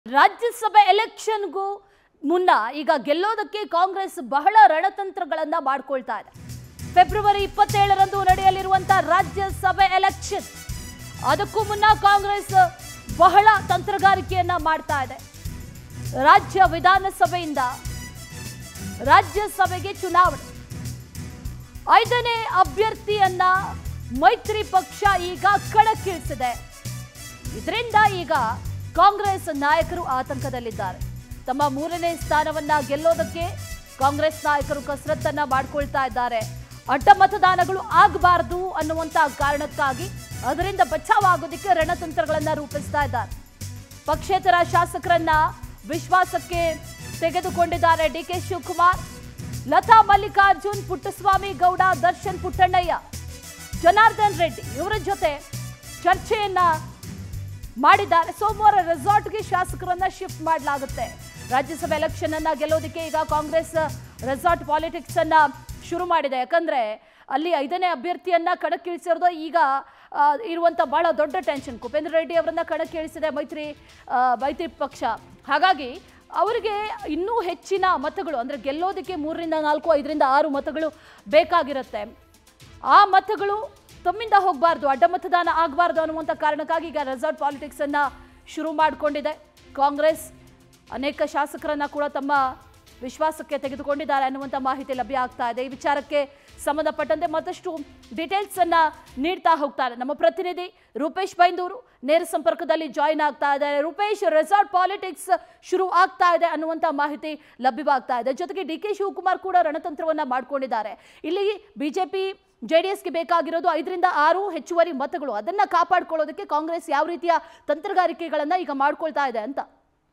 ರಾಜ್ಯಸಭೆ ಎಲೆಕ್ಷನ್ಗೂ ಮುನ್ನ ಈಗ ಗೆಲ್ಲೋದಕ್ಕೆ ಕಾಂಗ್ರೆಸ್ ಬಹಳ ರಣತಂತ್ರಗಳನ್ನ ಮಾಡ್ಕೊಳ್ತಾ ಇದೆ. ಫೆಬ್ರವರಿ 27ರಂದು ನಡೆಯಲಿರುವಂತ ರಾಜ್ಯಸಭೆ ಎಲೆಕ್ಷನ್, ಅದಕ್ಕೂ ಮುನ್ನ ಕಾಂಗ್ರೆಸ್ ಬಹಳ ತಂತ್ರಗಾರಿಕೆಯನ್ನ ಮಾಡ್ತಾ ಇದೆ. ರಾಜ್ಯ ವಿಧಾನಸಭೆಯಿಂದ ರಾಜ್ಯಸಭೆಗೆ ಚುನಾವಣೆ, 5ನೇ ಅಭ್ಯರ್ಥಿಯನ್ನ ಮೈತ್ರಿ ಪಕ್ಷ ಈಗ ಕಣಕ್ಕಿಳಿಸಿದೆ. ಇದರಿಂದ ಈಗ ಕಾಂಗ್ರೆಸ್ ನಾಯಕರು ಆತಂಕದಲ್ಲಿದ್ದಾರೆ. ತಮ್ಮ 3ನೇ ಸ್ಥಾನವನ್ನ ಗೆಲ್ಲೋದಕ್ಕೆ ಕಾಂಗ್ರೆಸ್ ನಾಯಕರು ಕಸರತ್ತನ್ನ ಮಾಡ್ಕೊಳ್ತಾ ಇದ್ದಾರೆ. ಅಡ್ಡ ಮತದಾನಗಳು ಆಗಬಾರದು ಅನ್ನುವಂತ ಕಾರಣಕ್ಕಾಗಿ ಅದರಿಂದ ಬಚಾವಾಗೋದಕ್ಕೆ ರಣತಂತ್ರಗಳನ್ನ ರೂಪಿಸ್ತಾ ಇದ್ದಾರೆ. ಪಕ್ಷೇತರ ಶಾಸಕರನ್ನ ವಿಶ್ವಾಸಕ್ಕೆ ತೆಗೆದುಕೊಂಡಿದ್ದಾರೆ ಡಿಕೆ ಶಿವಕುಮಾರ್, ಲತಾ ಮಲ್ಲಿಕಾರ್ಜುನ್, ಪುಟ್ಟಸ್ವಾಮಿ ಗೌಡ, ದರ್ಶನ್ ಪುಟ್ಟಣ್ಣಯ್ಯ, ಜನಾರ್ದನ್ ರೆಡ್ಡಿ ಇವರ ಜೊತೆ ಚರ್ಚೆಯನ್ನ ಮಾಡಿದ್ದಾರೆ. ಸೋಮವಾರ ರೆಸಾರ್ಟ್ಗೆ ಶಾಸಕರನ್ನ ಶಿಫ್ಟ್ ಮಾಡಲಾಗುತ್ತೆ. ರಾಜ್ಯಸಭೆ ಎಲೆಕ್ಷನ್ ಅನ್ನ ಗೆಲ್ಲೋದಕ್ಕೆ ಈಗ ಕಾಂಗ್ರೆಸ್ ರೆಸಾರ್ಟ್ ಪಾಲಿಟಿಕ್ಸ್ ಅನ್ನ ಶುರು ಮಾಡಿದೆ. ಯಾಕಂದ್ರೆ ಅಲ್ಲಿ 5ನೇ ಅಭ್ಯರ್ಥಿಯನ್ನ ಕಣಕ್ಕಿಳಿಸಿರೋದು ಈಗ ಇರುವಂತ ಬಹಳ ದೊಡ್ಡ ಟೆನ್ಷನ್. ಕುಪೇಂದ್ರ ರೆಡ್ಡಿ ಅವರನ್ನ ಕಣಕ್ಕಿಳಿಸಿದೆ ಮೈತ್ರಿ ಪಕ್ಷ. ಹಾಗಾಗಿ ಅವರಿಗೆ ಇನ್ನೂ ಹೆಚ್ಚಿನ ಮತಗಳು, ಅಂದ್ರೆ ಗೆಲ್ಲೋದಕ್ಕೆ 3ರಿಂದ 4, 5ರಿಂದ 6 ಮತಗಳು ಬೇಕಾಗಿರುತ್ತೆ. ಆ ಮತಗಳು ತಮ್ಮಿಂದ ಹೋಗಬಾರ್ದು, ಅಡ್ಡ ಮತದಾನ ಆಗಬಾರ್ದು ಅನ್ನುವಂಥ ಕಾರಣಕ್ಕಾಗಿ ಈಗ ರೆಸಾರ್ಟ್ ಪಾಲಿಟಿಕ್ಸ್ ಅನ್ನ ಶುರು ಮಾಡಿಕೊಂಡಿದೆ. ಕಾಂಗ್ರೆಸ್ ಅನೇಕ ಶಾಸಕರನ್ನ ಕೂಡ ತಮ್ಮ ವಿಶ್ವಾಸಕ್ಕೆ ತೆಗೆದುಕೊಂಡಿದ್ದಾರೆ ಅನ್ನುವಂಥ ಮಾಹಿತಿ ಲಭ್ಯ ಆಗ್ತಾ ಇದೆ. ಈ ವಿಚಾರಕ್ಕೆ ಸಂಬಂಧಪಟ್ಟಂತೆ ಮತ್ತಷ್ಟು ಡೀಟೇಲ್ಸ್ ಅನ್ನ ನೀಡ್ತಾ ಹೋಗ್ತಾರೆ ನಮ್ಮ ಪ್ರತಿನಿಧಿ ರೂಪೇಶ್ ಬೈಂದೂರು ನೇರ ಸಂಪರ್ಕದಲ್ಲಿ ಜಾಯಿನ್ ಆಗ್ತಾ ಇದ್ದಾರೆ. ರೂಪೇಶ್, ರೆಸಾರ್ಟ್ ಪಾಲಿಟಿಕ್ಸ್ ಶುರು ಆಗ್ತಾ ಇದೆ ಅನ್ನುವಂಥ ಮಾಹಿತಿ ಲಭ್ಯವಾಗ್ತಾ ಇದೆ. ಜೊತೆಗೆ ಡಿಕೆ ಶಿವಕುಮಾರ್ ಕೂಡ ರಣತಂತ್ರವನ್ನ ಮಾಡ್ಕೊಂಡಿದ್ದಾರೆ. ಇಲ್ಲಿ ಬಿಜೆಪಿ ಜೆಡಿಎಸ್ಗೆ ಬೇಕಾಗಿರೋದು 5ರಿಂದ 6 ಹೆಚ್ಚುವರಿ ಮತಗಳು. ಅದನ್ನ ಕಾಪಾಡ್ಕೊಳ್ಳೋದಕ್ಕೆ ಕಾಂಗ್ರೆಸ್ ಯಾವ ರೀತಿಯ ತಂತ್ರಗಾರಿಕೆಗಳನ್ನ ಈಗ ಮಾಡ್ಕೊಳ್ತಾ ಇದೆ ಅಂತ.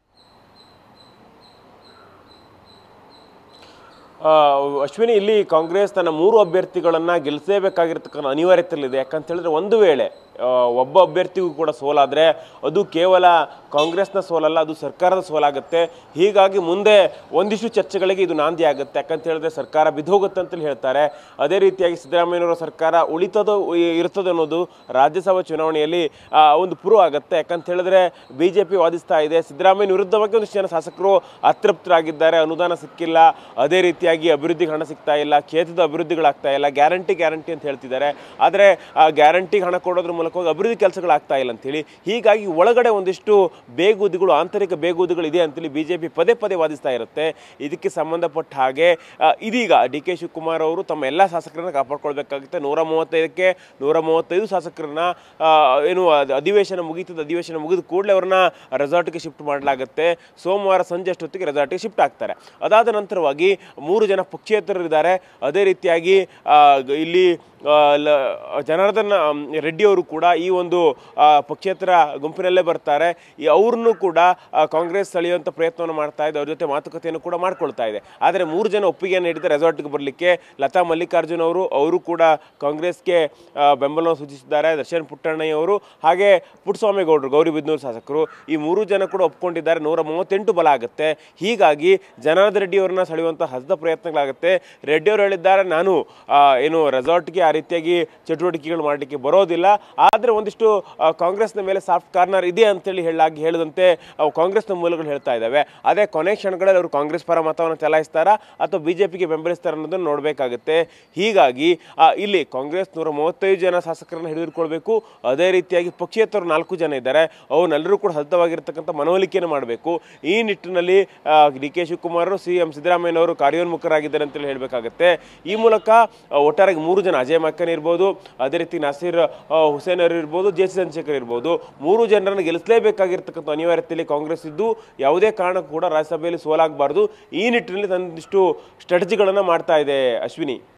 ಅಶ್ವಿನಿ, ಇಲ್ಲಿ ಕಾಂಗ್ರೆಸ್ ತನ್ನ 3 ಅಭ್ಯರ್ಥಿಗಳನ್ನು ಗೆಲ್ಲಿಸಬೇಕಾಗಿರ್ತಕ್ಕಂಥ ಅನಿವಾರ್ಯತೆಯಲ್ಲಿದೆ. ಯಾಕಂತ ಹೇಳಿದ್ರೆ ಒಂದು ವೇಳೆ ಒಬ್ಬ ಅಭ್ಯರ್ಥಿಗೂ ಕೂಡ ಸೋಲಾದರೆ ಅದು ಕೇವಲ ಕಾಂಗ್ರೆಸ್ನ ಸೋಲಲ್ಲ, ಅದು ಸರ್ಕಾರದ ಸೋಲಾಗುತ್ತೆ. ಹೀಗಾಗಿ ಮುಂದೆ ಒಂದಿಷ್ಟು ಚರ್ಚೆಗಳಿಗೆ ಇದು ನಾಂದಿ ಆಗುತ್ತೆ. ಯಾಕಂತ ಹೇಳಿದ್ರೆ ಸರ್ಕಾರ ಬಿದ್ದೋಗುತ್ತೆ ಅಂತೇಳಿ ಹೇಳ್ತಾರೆ. ಅದೇ ರೀತಿಯಾಗಿ ಸಿದ್ದರಾಮಯ್ಯನವರ ಸರ್ಕಾರ ಉಳಿತದೋ ಇರ್ತದೋ ಅನ್ನೋದು ರಾಜ್ಯಸಭಾ ಚುನಾವಣೆಯಲ್ಲಿ ಒಂದು ಪ್ರೂವ್ ಆಗುತ್ತೆ. ಯಾಕಂತ ಹೇಳಿದ್ರೆ BJP ವಾದಿಸ್ತಾ ಇದೆ, ಸಿದ್ದರಾಮಯ್ಯನ ವಿರುದ್ಧವಾಗಿ ಒಂದಿಷ್ಟು ಜನ ಶಾಸಕರು ಅತೃಪ್ತರಾಗಿದ್ದಾರೆ, ಅನುದಾನ ಸಿಕ್ಕಿಲ್ಲ, ಅದೇ ರೀತಿಯಾಗಿ ಅಭಿವೃದ್ಧಿಗೆ ಹಣ ಸಿಗ್ತಾ ಇಲ್ಲ, ಕ್ಷೇತ್ರದ ಅಭಿವೃದ್ಧಿಗಳಾಗ್ತಾ ಇಲ್ಲ, ಗ್ಯಾರಂಟಿ ಅಂತ ಹೇಳ್ತಿದ್ದಾರೆ. ಆದರೆ ಆ ಗ್ಯಾರಂಟಿಗೆ ಹಣ ಕೊಡೋದ್ರ ಮೂಲಕ ಅಭಿವೃದ್ಧಿ ಕೆಲಸಗಳಾಗ್ತಾ ಇಲ್ಲ ಅಂತೇಳಿ, ಹೀಗಾಗಿ ಒಳಗಡೆ ಒಂದಿಷ್ಟು ಬೇಗುದಿಗಳು, ಆಂತರಿಕ ಬೇಗುದಿಗಳು ಇದೆ ಅಂತೇಳಿ BJP ಪದೇ ಪದೇ ವಾದಿಸ್ತಾ ಇರುತ್ತೆ. ಇದಕ್ಕೆ ಸಂಬಂಧಪಟ್ಟ ಹಾಗೆ ಇದೀಗ ಡಿಕೆ ಶಿವಕುಮಾರ್ ಅವರು ತಮ್ಮ ಎಲ್ಲ ಶಾಸಕರನ್ನ ಕಾಪಾಡ್ಕೊಳ್ಬೇಕಾಗುತ್ತೆ. 135ಕ್ಕೆ 135 ಶಾಸಕರನ್ನ ಏನು ಅಧಿವೇಶನ ಮುಗಿದ ಕೂಡಲೇ ಅವ್ರನ್ನ ರೆಸಾರ್ಟ್ಗೆ ಶಿಫ್ಟ್ ಮಾಡಲಾಗುತ್ತೆ. ಸೋಮವಾರ ಸಂಜೆ ಅಷ್ಟೊತ್ತಿಗೆ ರೆಸಾರ್ಟ್ಗೆ ಶಿಫ್ಟ್ ಆಗ್ತಾರೆ. ಅದಾದ ನಂತರವಾಗಿ 3 ಜನ ಪಕ್ಷೇತರರಿದ್ದಾರೆ. ಅದೇ ರೀತಿಯಾಗಿ ಇಲ್ಲಿ ಜನಾರ್ದನ್ ರೆಡ್ಡಿ ಅವರು ಕೂಡ ಈ ಒಂದು ಪಕ್ಷೇತರ ಗುಂಪಿನಲ್ಲೇ ಬರ್ತಾರೆ. ಅವ್ರನ್ನೂ ಕೂಡ ಕಾಂಗ್ರೆಸ್ ಸೆಳೆಯುವಂಥ ಪ್ರಯತ್ನವನ್ನು ಮಾಡ್ತಾ ಇದೆ, ಅವ್ರ ಜೊತೆ ಮಾತುಕತೆಯನ್ನು ಕೂಡ ಮಾಡ್ಕೊಳ್ತಾ ಇದೆ. ಆದರೆ 3 ಜನ ಒಪ್ಪಿಗೆಯನ್ನು ನೀಡಿದ ರೆಸಾರ್ಟ್ಗೆ ಬರಲಿಕ್ಕೆ. ಲತಾ ಮಲ್ಲಿಕಾರ್ಜುನ್ ಅವರು ಕೂಡ ಕಾಂಗ್ರೆಸ್ಗೆ ಬೆಂಬಲವನ್ನು ಸೂಚಿಸಿದ್ದಾರೆ. ದರ್ಶನ್ ಪುಟ್ಟಣ್ಣಯ್ಯ ಅವರು ಹಾಗೆ ಪುಟ್ಟಸ್ವಾಮಿ ಗೌಡರು, ಗೌರಿಬಿದನೂರು ಶಾಸಕರು, ಈ 3 ಜನ ಕೂಡ ಒಪ್ಕೊಂಡಿದ್ದಾರೆ. 138 ಬಲ ಆಗುತ್ತೆ. ಹೀಗಾಗಿ ಜನಾರ್ದನ್ ರೆಡ್ಡಿ ಅವರನ್ನ ಸೆಳೆಯುವಂಥ ಹಸದ ಪ್ರಯತ್ನಗಳಾಗುತ್ತೆ. ರೆಡ್ಡಿ ಅವರು ಹೇಳಿದ್ದಾರೆ, ನಾನು ಏನು ರೆಸಾರ್ಟ್ಗೆ ಆ ರೀತಿಯಾಗಿ ಚಟುವಟಿಕೆಗಳು ಮಾಡಲಿಕ್ಕೆ ಬರೋದಿಲ್ಲ, ಆದರೆ ಒಂದಿಷ್ಟು ಕಾಂಗ್ರೆಸ್ನ ಮೇಲೆ ಸಾಫ್ಟ್ ಕಾರ್ನರ್ ಇದೆ ಅಂತೇಳಿ ಹೇಳಿದಂತೆ ಕಾಂಗ್ರೆಸ್ನ ಮೂಲಗಳು ಹೇಳ್ತಾ ಇದ್ದಾವೆ. ಅದೇ ಕೊನೆ ಕ್ಷಣಗಳಲ್ಲಿ ಅವರು ಕಾಂಗ್ರೆಸ್ ಪರ ಮತವನ್ನು ಚಲಾಯಿಸ್ತಾರಾ ಅಥವಾ BJPಗೆ ಬೆಂಬಲಿಸ್ತಾರ ಅನ್ನೋದನ್ನು ನೋಡಬೇಕಾಗುತ್ತೆ. ಹೀಗಾಗಿ ಇಲ್ಲಿ ಕಾಂಗ್ರೆಸ್ 135 ಜನ ಶಾಸಕರನ್ನು ಹಿಡಿದುಕೊಳ್ಬೇಕು. ಅದೇ ರೀತಿಯಾಗಿ ಪಕ್ಷೇತರರು 4 ಜನ ಇದ್ದಾರೆ, ಅವನ್ನೆಲ್ಲರೂ ಕೂಡ ಹದ್ದವಾಗಿರ್ತಕ್ಕಂಥ ಮನವೊಲಿಕೆಯನ್ನು ಮಾಡಬೇಕು. ಈ ನಿಟ್ಟಿನಲ್ಲಿ ಡಿಕೆ ಶಿವಕುಮಾರ್, CM ಸಿದ್ದರಾಮಯ್ಯನವರು ಕಾರ್ಯೋನ್ಮುಖರಾಗಿದ್ದಾರೆ ಅಂತೇಳಿ ಹೇಳಬೇಕಾಗುತ್ತೆ. ಈ ಮೂಲಕ ಒಟ್ಟಾರೆಗೆ 3 ಜನ, ಅಜಯ್ ಮಕ್ಕನ್ ಇರ್ಬೋದು, ಅದೇ ರೀತಿ ನಾಸೀರ್ ಹುಸೇನ್ ಅವರು ಇರ್ಬೋದು, JC ಚಂದ್ರಶೇಖರ್ ಇರ್ಬೋದು, 3 ಜನರನ್ನು ಗೆಲ್ಲಿಸಲೇಬೇಕಾಗಿರ್ತಕ್ಕಂಥ ಅನಿವಾರ್ಯತೆಯಲ್ಲಿ ಕಾಂಗ್ರೆಸ್ ಇದ್ದು ಯಾವುದೇ ಕಾರಣಕ್ಕೂ ಕೂಡ ರಾಜ್ಯಸಭೆಯಲ್ಲಿ ಸೋಲಾಗಬಾರ್ದು. ಈ ನಿಟ್ಟಿನಲ್ಲಿ ಒಂದಿಷ್ಟು ಸ್ಟ್ರಾಟಜಿಗಳನ್ನು ಮಾಡ್ತಾ ಇದೆ ಅಶ್ವಿನಿ.